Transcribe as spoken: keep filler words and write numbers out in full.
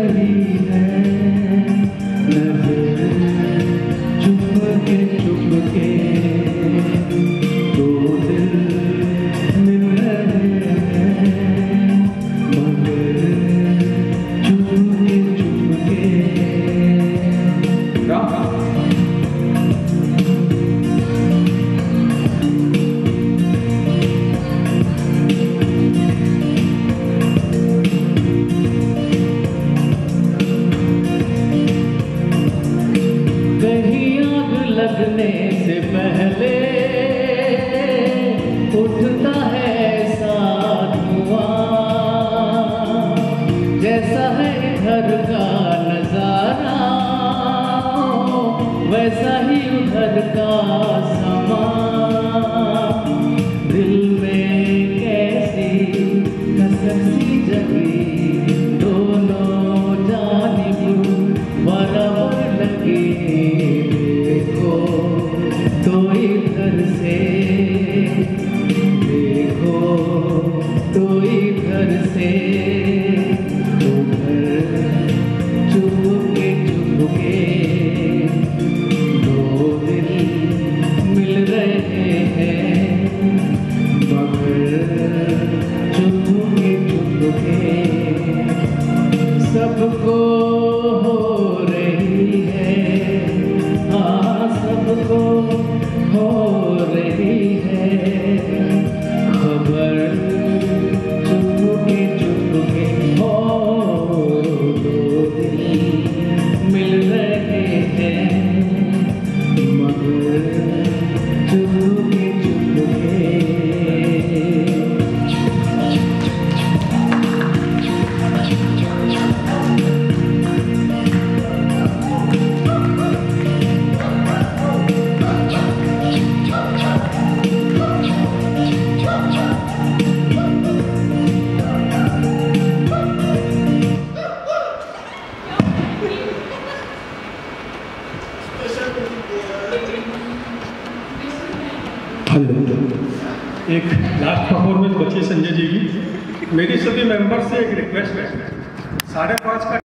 रही है नजर चुपके चुपके दो दिल मिल रहे हैं मगर चुपके चुपके। लगने से पहले उठता है ऐसा धुआं जैसा है इधर का नजारा वैसा ही उधर का समा दिल में कैसी कसक सी जगी दोनों जानिब बराबर लगे तो इधर से देखो तो इधर से उधर चुपके चुपके दो दिल मिल रहे हैं मगर चुपके चुपके सबको हो रही है हाँ सबको हो रही है खबर चुपके चुपके हो दो दिल मिल रहे हैं मगर चुपके चुपके। हेलो, एक लास्ट परफॉर्मेंस बची संजय जी की। मेरी सभी मेंबर से एक रिक्वेस्ट है, साढ़े पाँच का